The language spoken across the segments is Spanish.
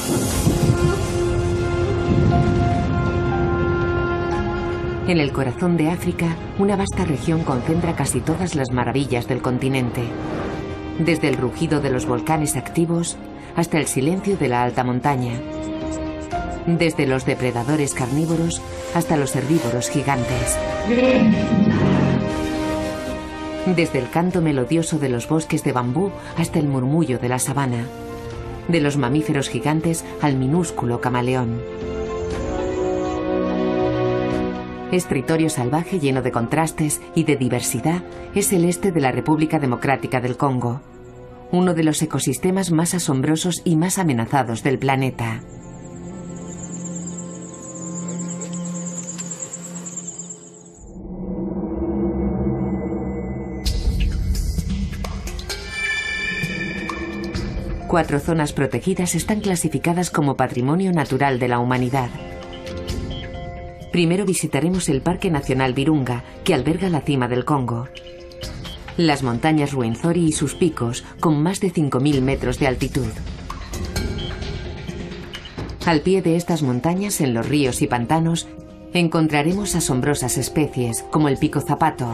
En el corazón de África, una vasta región concentra casi todas las maravillas del continente. Desde el rugido de los volcanes activos hasta el silencio de la alta montaña. Desde los depredadores carnívoros hasta los herbívoros gigantes. Desde el canto melodioso de los bosques de bambú hasta el murmullo de la sabana. De los mamíferos gigantes al minúsculo camaleón. Este territorio salvaje lleno de contrastes y de diversidad es el este de la República Democrática del Congo, uno de los ecosistemas más asombrosos y más amenazados del planeta. Cuatro zonas protegidas están clasificadas como Patrimonio Natural de la Humanidad. Primero visitaremos el Parque Nacional Virunga, que alberga la cima del Congo. Las montañas Rwenzori y sus picos, con más de 5.000 metros de altitud. Al pie de estas montañas, en los ríos y pantanos, encontraremos asombrosas especies, como el pico zapato.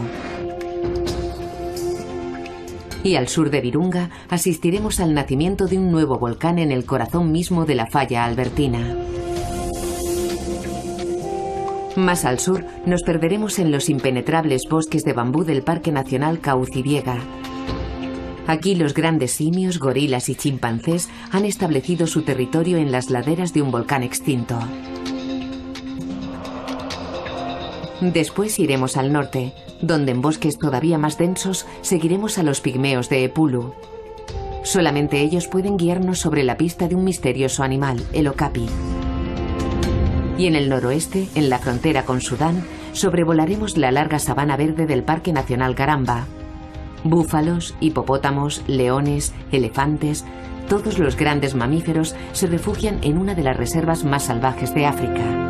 Y al sur de Virunga, asistiremos al nacimiento de un nuevo volcán en el corazón mismo de la falla albertina. Más al sur, nos perderemos en los impenetrables bosques de bambú del Parque Nacional Kahuzi-Biega. Aquí los grandes simios, gorilas y chimpancés han establecido su territorio en las laderas de un volcán extinto. Después iremos al norte, donde en bosques todavía más densos seguiremos a los pigmeos de Epulu. Solamente ellos pueden guiarnos sobre la pista de un misterioso animal, el okapi. Y en el noroeste, en la frontera con Sudán, sobrevolaremos la larga sabana verde del Parque Nacional Garamba. Búfalos, hipopótamos, leones, elefantes, todos los grandes mamíferos se refugian en una de las reservas más salvajes de África.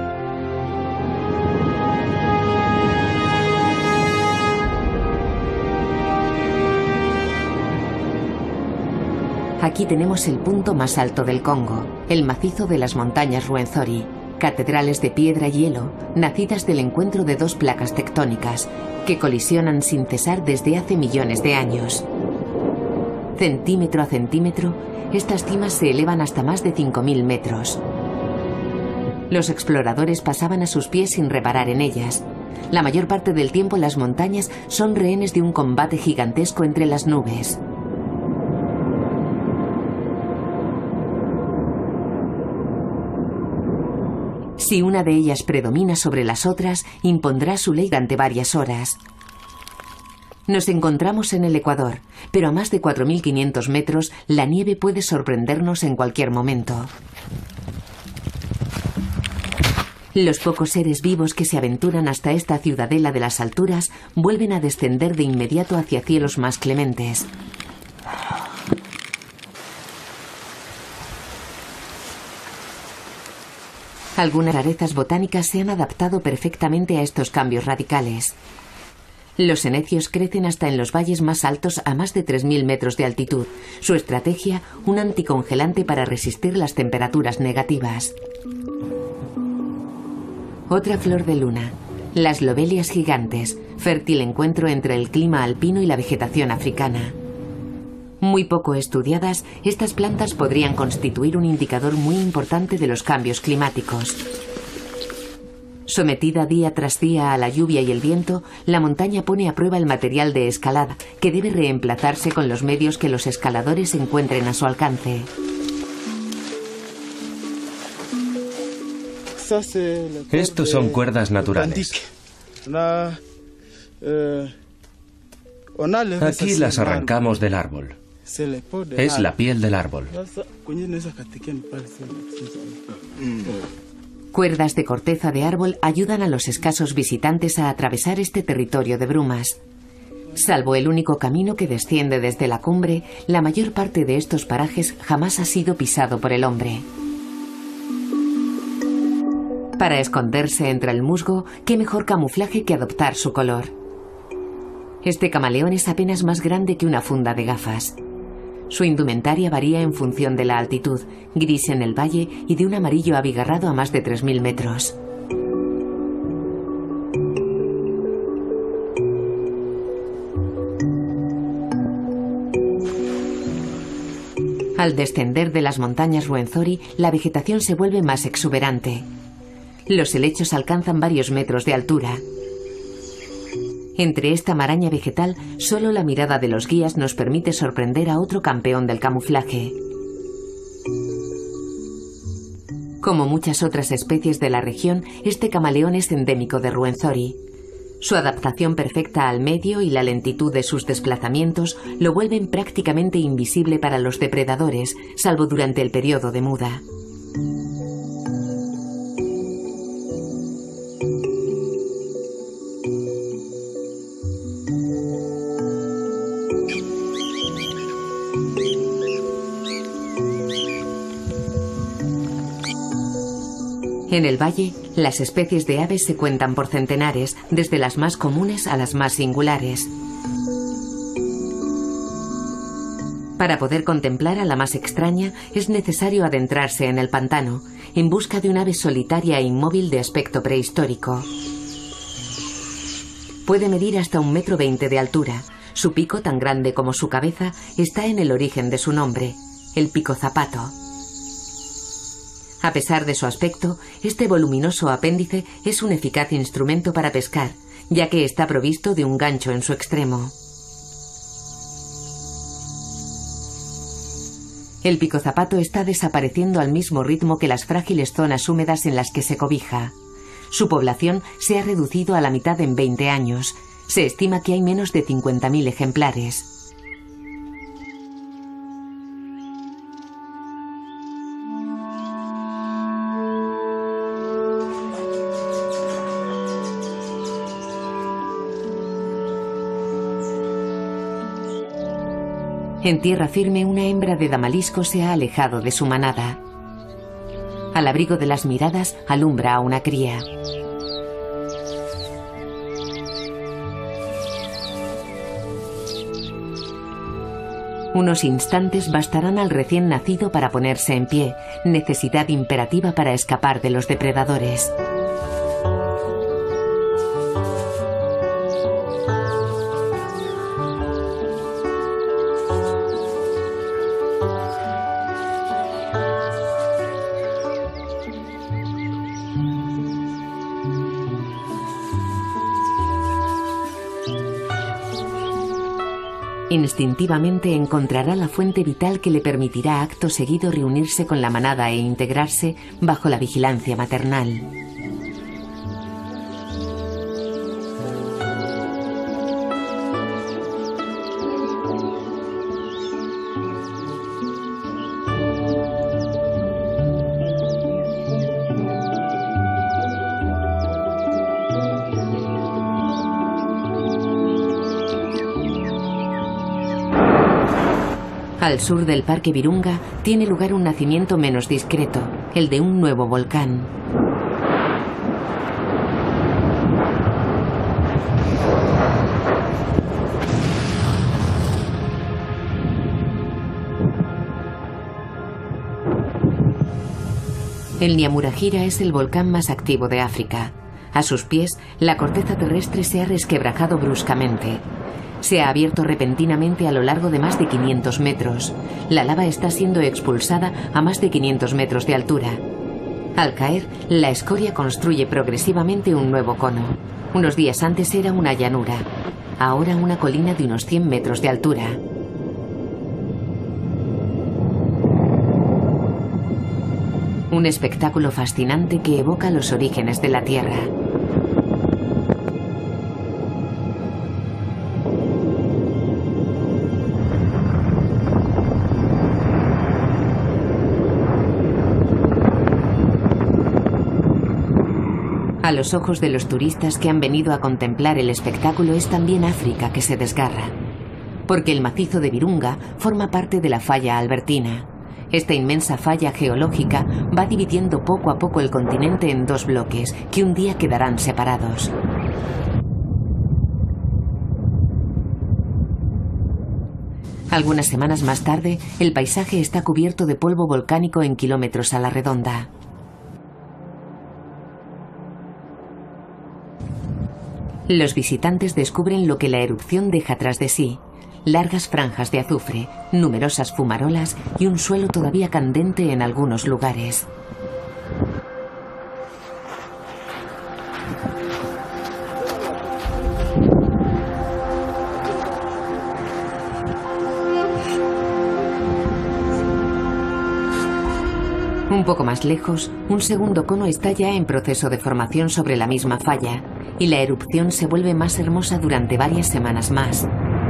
Aquí tenemos el punto más alto del Congo, el macizo de las montañas Rwenzori. Catedrales de piedra y hielo, nacidas del encuentro de dos placas tectónicas, que colisionan sin cesar desde hace millones de años. Centímetro a centímetro, estas cimas se elevan hasta más de 5.000 metros. Los exploradores pasaban a sus pies sin reparar en ellas. La mayor parte del tiempo las montañas son rehenes de un combate gigantesco entre las nubes. Si una de ellas predomina sobre las otras, impondrá su ley durante varias horas. Nos encontramos en el Ecuador, pero a más de 4.500 metros la nieve puede sorprendernos en cualquier momento. Los pocos seres vivos que se aventuran hasta esta ciudadela de las alturas vuelven a descender de inmediato hacia cielos más clementes. Algunas rarezas botánicas se han adaptado perfectamente a estos cambios radicales. Los senecios crecen hasta en los valles más altos a más de 3.000 metros de altitud. Su estrategia, un anticongelante para resistir las temperaturas negativas. Otra flor de luna, las lobelias gigantes, fértil encuentro entre el clima alpino y la vegetación africana. Muy poco estudiadas, estas plantas podrían constituir un indicador muy importante de los cambios climáticos. Sometida día tras día a la lluvia y el viento, la montaña pone a prueba el material de escalada, que debe reemplazarse con los medios que los escaladores encuentren a su alcance. Estos son cuerdas naturales. Aquí las arrancamos del árbol. Es la piel del árbol. Cuerdas de corteza de árbol ayudan a los escasos visitantes a atravesar este territorio de brumas. Salvo el único camino que desciende desde la cumbre, la mayor parte de estos parajes jamás ha sido pisado por el hombre. Para esconderse entre el musgo, qué mejor camuflaje que adoptar su color. Este camaleón es apenas más grande que una funda de gafas. Su indumentaria varía en función de la altitud, gris en el valle y de un amarillo abigarrado a más de 3000 metros. Al descender de las montañas Ruwenzori, la vegetación se vuelve más exuberante. Los helechos alcanzan varios metros de altura. Entre esta maraña vegetal, solo la mirada de los guías nos permite sorprender a otro campeón del camuflaje. Como muchas otras especies de la región, este camaleón es endémico de Ruwenzori. Su adaptación perfecta al medio y la lentitud de sus desplazamientos lo vuelven prácticamente invisible para los depredadores, salvo durante el periodo de muda. En el valle, las especies de aves se cuentan por centenares, desde las más comunes a las más singulares. Para poder contemplar a la más extraña, es necesario adentrarse en el pantano, en busca de un ave solitaria e inmóvil de aspecto prehistórico. Puede medir hasta 1,20 m de altura. Su pico, tan grande como su cabeza, está en el origen de su nombre, el pico zapato. A pesar de su aspecto, este voluminoso apéndice es un eficaz instrumento para pescar, ya que está provisto de un gancho en su extremo. El picozapato está desapareciendo al mismo ritmo que las frágiles zonas húmedas en las que se cobija. Su población se ha reducido a la mitad en 20 años. Se estima que hay menos de 50.000 ejemplares. En tierra firme, una hembra de damalisco se ha alejado de su manada. Al abrigo de las miradas, alumbra a una cría. Unos instantes bastarán al recién nacido para ponerse en pie, necesidad imperativa para escapar de los depredadores. Instintivamente encontrará la fuente vital que le permitirá acto seguido reunirse con la manada e integrarse bajo la vigilancia maternal. Al sur del Parque Virunga tiene lugar un nacimiento menos discreto, el de un nuevo volcán. El Nyamuragira es el volcán más activo de África. A sus pies, la corteza terrestre se ha resquebrajado bruscamente. Se ha abierto repentinamente a lo largo de más de 500 metros. La lava está siendo expulsada a más de 500 metros de altura. Al caer, la escoria construye progresivamente un nuevo cono. Unos días antes era una llanura, ahora una colina de unos 100 metros de altura. Un espectáculo fascinante que evoca los orígenes de la Tierra. A los ojos de los turistas que han venido a contemplar el espectáculo es también África que se desgarra, porque el macizo de Virunga forma parte de la falla albertina. Esta inmensa falla geológica va dividiendo poco a poco el continente en dos bloques que un día quedarán separados. Algunas semanas más tarde, el paisaje está cubierto de polvo volcánico en kilómetros a la redonda. Los visitantes descubren lo que la erupción deja tras de sí: largas franjas de azufre, numerosas fumarolas y un suelo todavía candente en algunos lugares. Un poco más lejos, un segundo cono está ya en proceso de formación sobre la misma falla, y la erupción se vuelve más hermosa durante varias semanas más.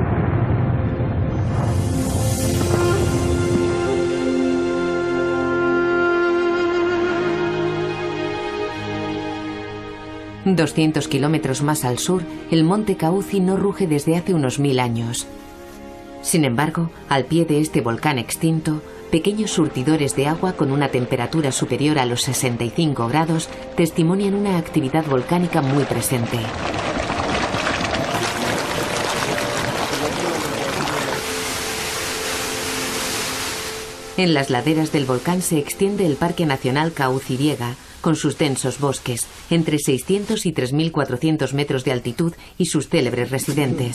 ...200 kilómetros más al sur, el monte Cauci no ruge desde hace unos 1000 años. Sin embargo, al pie de este volcán extinto, pequeños surtidores de agua con una temperatura superior a los 65 grados testimonian una actividad volcánica muy presente. En las laderas del volcán se extiende el Parque Nacional Cauci-Viega, con sus densos bosques, entre 600 y 3.400 metros de altitud y sus célebres residentes.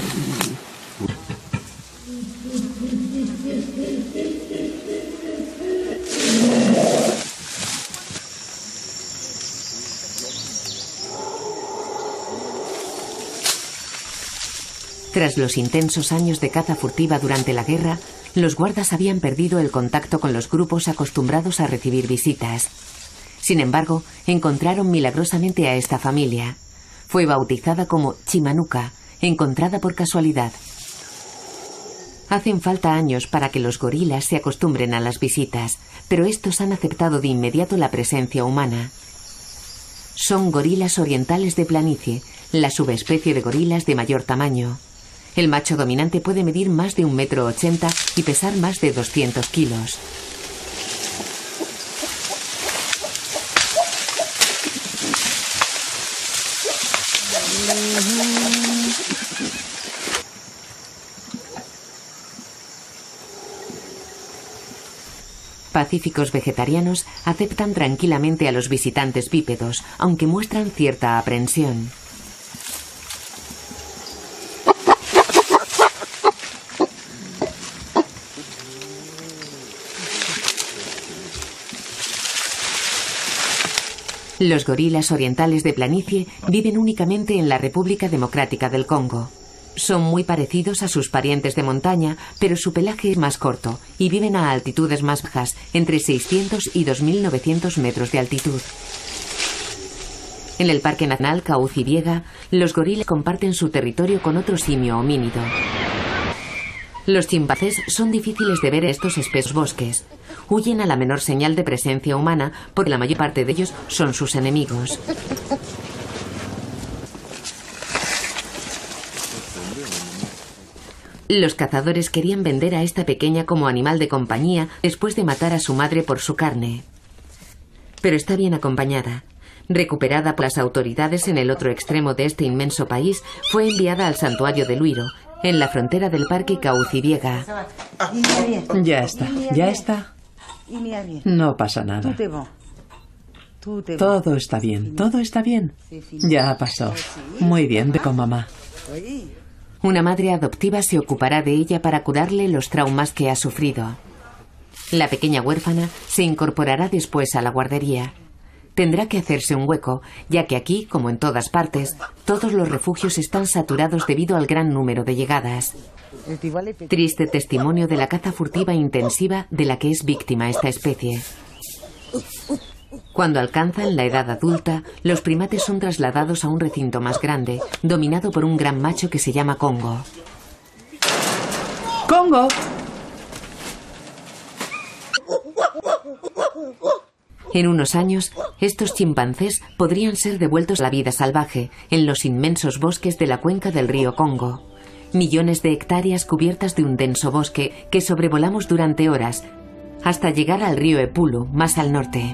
Tras los intensos años de caza furtiva durante la guerra, los guardas habían perdido el contacto con los grupos acostumbrados a recibir visitas. Sin embargo, encontraron milagrosamente a esta familia. Fue bautizada como Chimanuca, encontrada por casualidad. Hacen falta años para que los gorilas se acostumbren a las visitas, pero estos han aceptado de inmediato la presencia humana. Son gorilas orientales de planicie, la subespecie de gorilas de mayor tamaño. El macho dominante puede medir más de 1,80 m y pesar más de 200 kilos. Pacíficos vegetarianos aceptan tranquilamente a los visitantes bípedos, aunque muestran cierta aprensión. Los gorilas orientales de planicie viven únicamente en la República Democrática del Congo. Son muy parecidos a sus parientes de montaña, pero su pelaje es más corto y viven a altitudes más bajas, entre 600 y 2.900 metros de altitud. En el Parque Nacional Cauci-Viega, los gorilas comparten su territorio con otro simio homínido. Los chimpancés son difíciles de ver en estos espesos bosques. Huyen a la menor señal de presencia humana porque la mayor parte de ellos son sus enemigos. Los cazadores querían vender a esta pequeña como animal de compañía después de matar a su madre por su carne. Pero está bien acompañada. Recuperada por las autoridades en el otro extremo de este inmenso país, fue enviada al santuario de Luiro, en la frontera del Parque Cauci-Viega. Ya está. No pasa nada. Todo está bien. Ya pasó. Muy bien, ve con mamá. Una madre adoptiva se ocupará de ella para curarle los traumas que ha sufrido. La pequeña huérfana se incorporará después a la guardería. Tendrá que hacerse un hueco, ya que aquí, como en todas partes, todos los refugios están saturados debido al gran número de llegadas. Triste testimonio de la caza furtiva intensiva de la que es víctima esta especie. Cuando alcanzan la edad adulta, los primates son trasladados a un recinto más grande, dominado por un gran macho que se llama Congo. ¡Congo! En unos años, estos chimpancés podrían ser devueltos a la vida salvaje en los inmensos bosques de la cuenca del río Congo. Millones de hectáreas cubiertas de un denso bosque que sobrevolamos durante horas, hasta llegar al río Epulu, más al norte.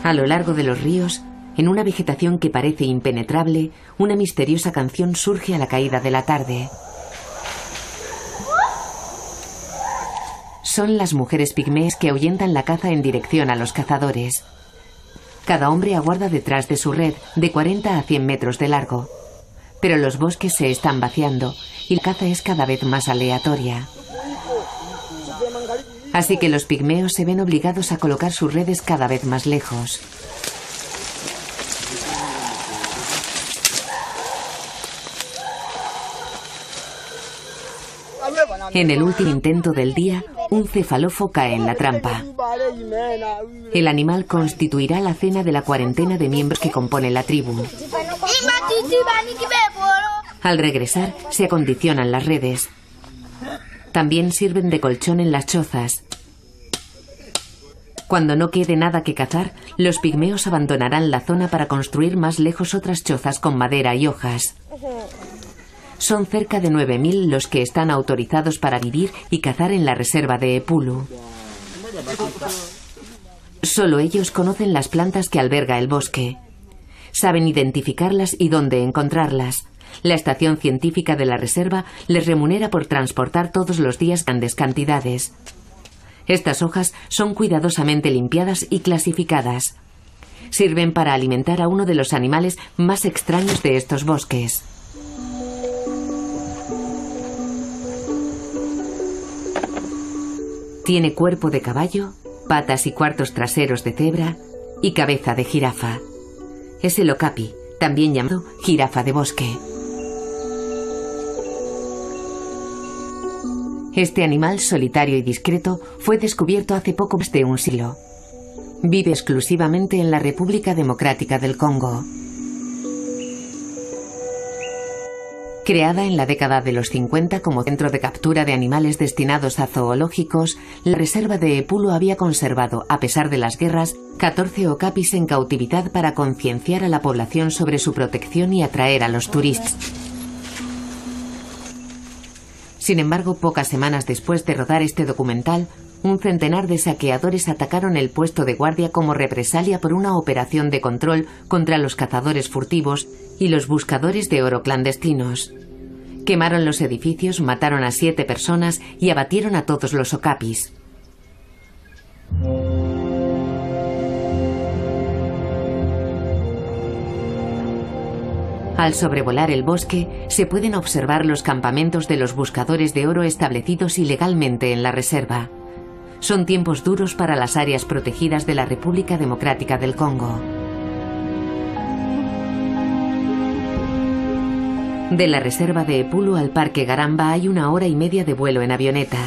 A lo largo de los ríos, en una vegetación que parece impenetrable, una misteriosa canción surge a la caída de la tarde. Son las mujeres pigmeas que ahuyentan la caza en dirección a los cazadores. Cada hombre aguarda detrás de su red, de 40 a 100 metros de largo. Pero los bosques se están vaciando y la caza es cada vez más aleatoria. Así que los pigmeos se ven obligados a colocar sus redes cada vez más lejos. En el último intento del día, un cefalofo cae en la trampa. El animal constituirá la cena de la cuarentena de miembros que compone la tribu. Al regresar, se acondicionan las redes. También sirven de colchón en las chozas. Cuando no quede nada que cazar, los pigmeos abandonarán la zona para construir más lejos otras chozas con madera y hojas. Son cerca de 9.000 los que están autorizados para vivir y cazar en la reserva de Epulu. Solo ellos conocen las plantas que alberga el bosque. Saben identificarlas y dónde encontrarlas. La estación científica de la reserva les remunera por transportar todos los días grandes cantidades. Estas hojas son cuidadosamente limpiadas y clasificadas. Sirven para alimentar a uno de los animales más extraños de estos bosques. Tiene cuerpo de caballo, patas y cuartos traseros de cebra y cabeza de jirafa. Es el okapi, también llamado jirafa de bosque. Este animal solitario y discreto fue descubierto hace poco más de un siglo. Vive exclusivamente en la República Democrática del Congo. Creada en la década de los 50 como centro de captura de animales destinados a zoológicos, la reserva de Epulu había conservado, a pesar de las guerras, 14 okapis en cautividad para concienciar a la población sobre su protección y atraer a los turistas. Sin embargo, pocas semanas después de rodar este documental, un centenar de saqueadores atacaron el puesto de guardia como represalia por una operación de control contra los cazadores furtivos y los buscadores de oro clandestinos. Quemaron los edificios, mataron a 7 personas y abatieron a todos los okapis. Al sobrevolar el bosque, se pueden observar los campamentos de los buscadores de oro establecidos ilegalmente en la reserva. Son tiempos duros para las áreas protegidas de la República Democrática del Congo. De la reserva de Epulu al Parque Garamba hay 1 hora y media de vuelo en avioneta.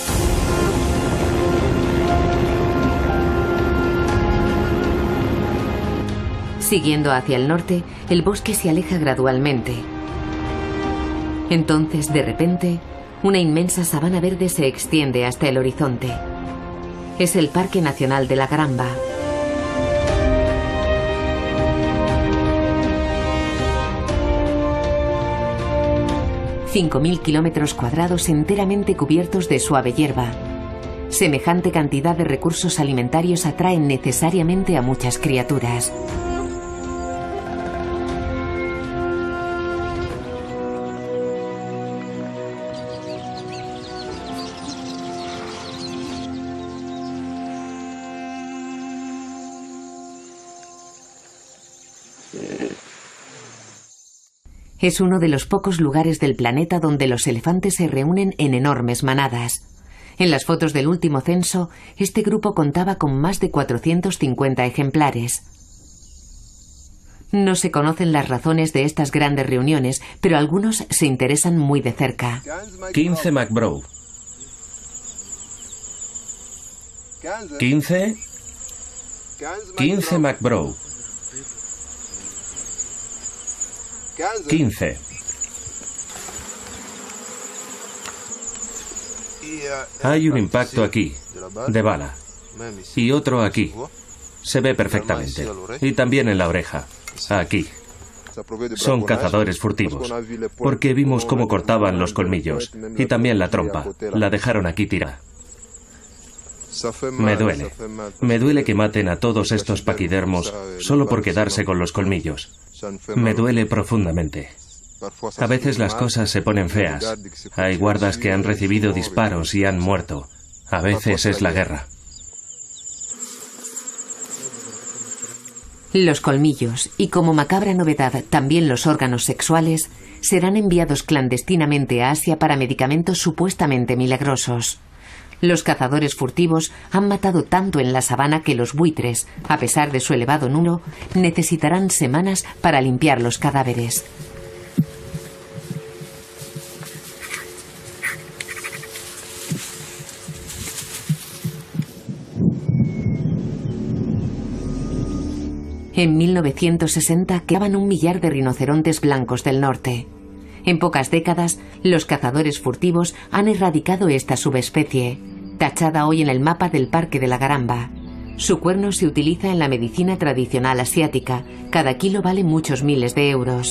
Siguiendo hacia el norte, el bosque se aleja gradualmente. Entonces, de repente, una inmensa sabana verde se extiende hasta el horizonte. Es el Parque Nacional de la Garamba. ...5.000 kilómetros cuadrados enteramente cubiertos de suave hierba. Semejante cantidad de recursos alimentarios atraen necesariamente a muchas criaturas. Es uno de los pocos lugares del planeta donde los elefantes se reúnen en enormes manadas. En las fotos del último censo, este grupo contaba con más de 450 ejemplares. No se conocen las razones de estas grandes reuniones, pero algunos se interesan muy de cerca. 15 McBrow. 15 McBrow. 15. Hay un impacto aquí, de bala, y otro aquí. Se ve perfectamente. Y también en la oreja, aquí. Son cazadores furtivos, porque vimos cómo cortaban los colmillos, y también la trompa. La dejaron aquí tirada. Me duele. Me duele que maten a todos estos paquidermos solo por quedarse con los colmillos. Me duele profundamente. A veces las cosas se ponen feas. Hay guardas que han recibido disparos y han muerto. A veces es la guerra. Los colmillos, y como macabra novedad también los órganos sexuales, serán enviados clandestinamente a Asia para medicamentos supuestamente milagrosos. Los cazadores furtivos han matado tanto en la sabana que los buitres, a pesar de su elevado número, necesitarán semanas para limpiar los cadáveres. En 1960 quedaban 1 millar de rinocerontes blancos del norte. En pocas décadas, los cazadores furtivos han erradicado esta subespecie, tachada hoy en el mapa del Parque de la Garamba. Su cuerno se utiliza en la medicina tradicional asiática. Cada kilo vale muchos miles de euros.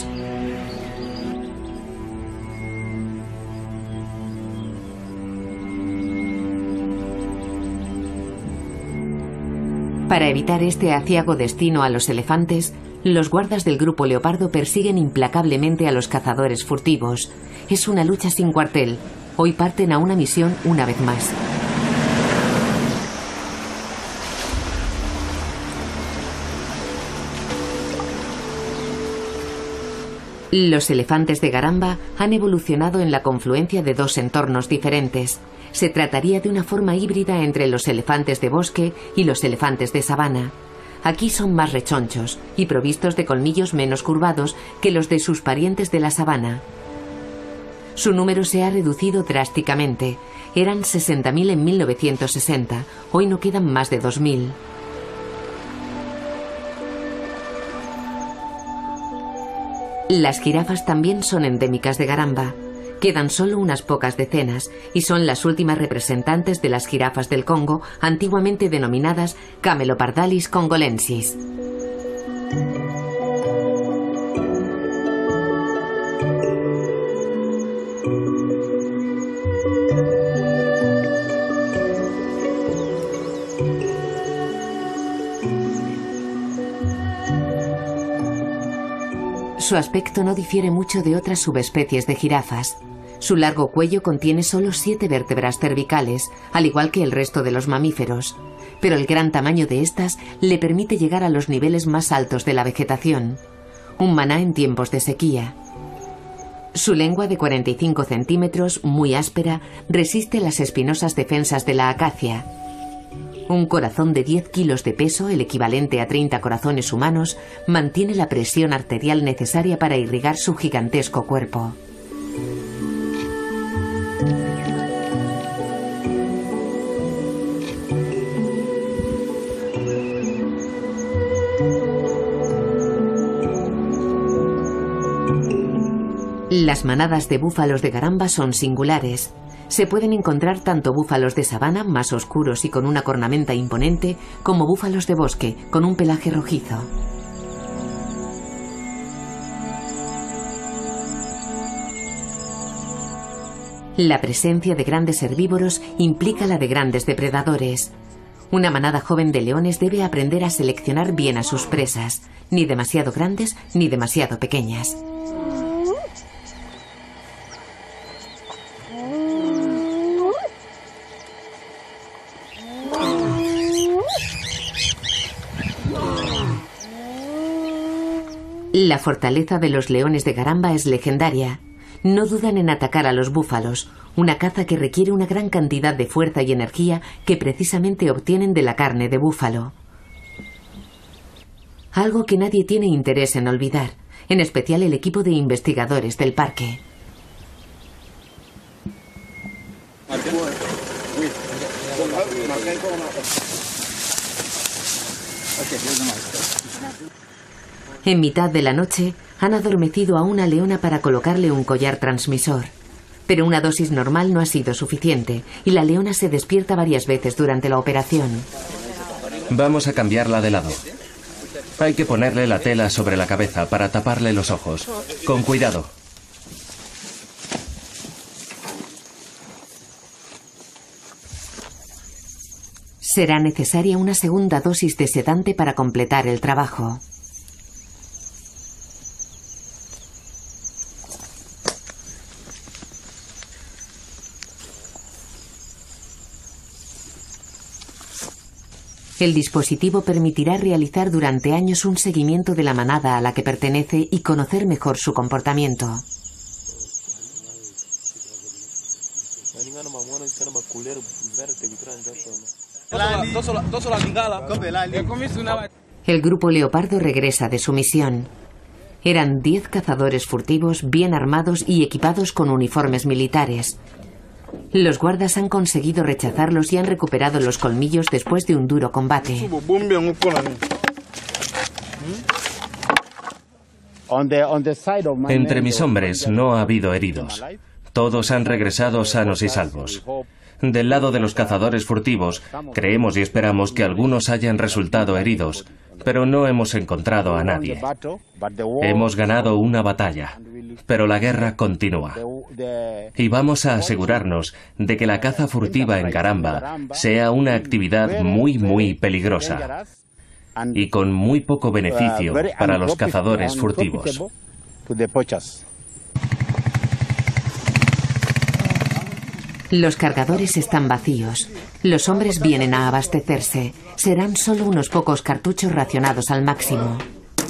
Para evitar este aciago destino a los elefantes, los guardas del grupo Leopardo persiguen implacablemente a los cazadores furtivos. Es una lucha sin cuartel. Hoy parten a una misión una vez más. Los elefantes de Garamba han evolucionado en la confluencia de dos entornos diferentes. Se trataría de una forma híbrida entre los elefantes de bosque y los elefantes de sabana. Aquí son más rechonchos y provistos de colmillos menos curvados que los de sus parientes de la sabana. Su número se ha reducido drásticamente. Eran 60.000 en 1960. Hoy no quedan más de 2.000. Las jirafas también son endémicas de Garamba. Quedan solo unas pocas decenas y son las últimas representantes de las jirafas del Congo, antiguamente denominadas Camelopardalis congolensis. Su aspecto no difiere mucho de otras subespecies de jirafas. Su largo cuello contiene solo 7 vértebras cervicales, al igual que el resto de los mamíferos, pero el gran tamaño de estas le permite llegar a los niveles más altos de la vegetación, un maná en tiempos de sequía. Su lengua de 45 centímetros, muy áspera, resiste las espinosas defensas de la acacia. Un corazón de 10 kilos de peso, el equivalente a 30 corazones humanos, mantiene la presión arterial necesaria para irrigar su gigantesco cuerpo. Las manadas de búfalos de Garamba son singulares. Se pueden encontrar tanto búfalos de sabana, más oscuros y con una cornamenta imponente, como búfalos de bosque, con un pelaje rojizo. La presencia de grandes herbívoros implica la de grandes depredadores. Una manada joven de leones debe aprender a seleccionar bien a sus presas, ni demasiado grandes ni demasiado pequeñas. La fortaleza de los leones de Garamba es legendaria. No dudan en atacar a los búfalos, una caza que requiere una gran cantidad de fuerza y energía que precisamente obtienen de la carne de búfalo. Algo que nadie tiene interés en olvidar, en especial el equipo de investigadores del parque. En mitad de la noche, han adormecido a una leona para colocarle un collar transmisor. Pero una dosis normal no ha sido suficiente, y la leona se despierta varias veces durante la operación. Vamos a cambiarla de lado. Hay que ponerle la tela sobre la cabeza para taparle los ojos. Con cuidado. Será necesaria una segunda dosis de sedante para completar el trabajo. El dispositivo permitirá realizar durante años un seguimiento de la manada a la que pertenece y conocer mejor su comportamiento. El grupo Leopardo regresa de su misión. Eran 10 cazadores furtivos bien armados y equipados con uniformes militares. Los guardas han conseguido rechazarlos y han recuperado los colmillos después de un duro combate. Entre mis hombres no ha habido heridos. Todos han regresado sanos y salvos. Del lado de los cazadores furtivos, creemos y esperamos que algunos hayan resultado heridos, pero no hemos encontrado a nadie. Hemos ganado una batalla, pero la guerra continúa. Y vamos a asegurarnos de que la caza furtiva en Garamba sea una actividad muy peligrosa y con muy poco beneficio para los cazadores furtivos. Los cargadores están vacíos. Los hombres vienen a abastecerse. Serán solo unos pocos cartuchos racionados al máximo.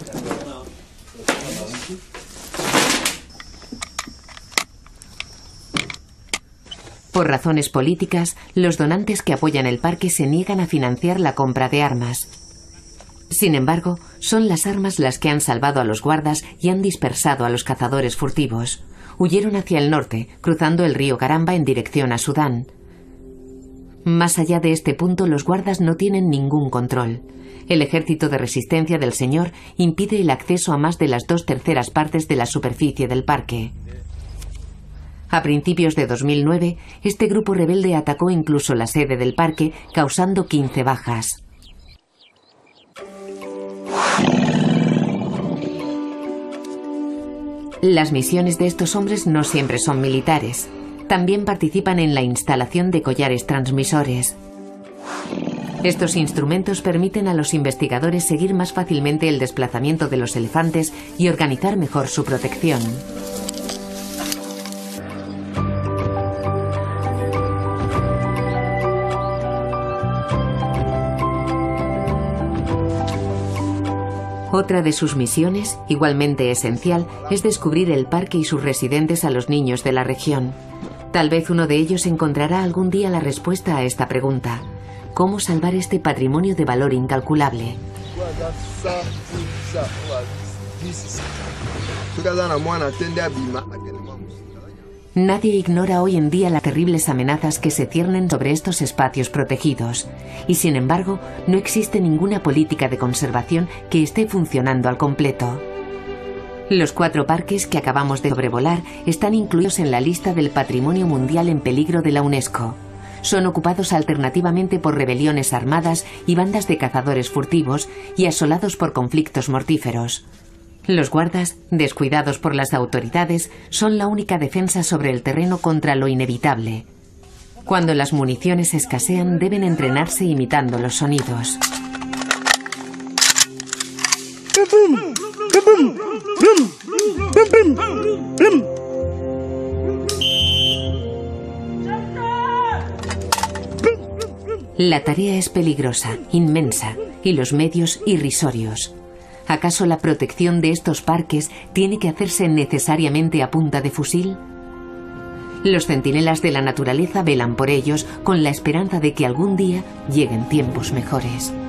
Por razones políticas, los donantes que apoyan el parque se niegan a financiar la compra de armas. Sin embargo, son las armas las que han salvado a los guardas y han dispersado a los cazadores furtivos. Huyeron hacia el norte, cruzando el río Garamba en dirección a Sudán. Más allá de este punto, los guardas no tienen ningún control. El ejército de resistencia del señor impide el acceso a más de las 2/3 partes de la superficie del parque. A principios de 2009, este grupo rebelde atacó incluso la sede del parque, causando 15 bajas. Las misiones de estos hombres no siempre son militares. También participan en la instalación de collares transmisores. Estos instrumentos permiten a los investigadores seguir más fácilmente el desplazamiento de los elefantes y organizar mejor su protección. Otra de sus misiones, igualmente esencial, es descubrir el parque y sus residentes a los niños de la región. Tal vez uno de ellos encontrará algún día la respuesta a esta pregunta: ¿cómo salvar este patrimonio de valor incalculable? Nadie ignora hoy en día las terribles amenazas que se ciernen sobre estos espacios protegidos, y sin embargo no existe ninguna política de conservación que esté funcionando al completo. Los 4 parques que acabamos de sobrevolar están incluidos en la lista del Patrimonio Mundial en Peligro de la UNESCO. Son ocupados alternativamente por rebeliones armadas y bandas de cazadores furtivos y asolados por conflictos mortíferos. Los guardas, descuidados por las autoridades, son la única defensa sobre el terreno contra lo inevitable. Cuando las municiones escasean, deben entrenarse imitando los sonidos. La tarea es peligrosa, inmensa, y los medios irrisorios. ¿Acaso la protección de estos parques tiene que hacerse necesariamente a punta de fusil? Los centinelas de la naturaleza velan por ellos con la esperanza de que algún día lleguen tiempos mejores.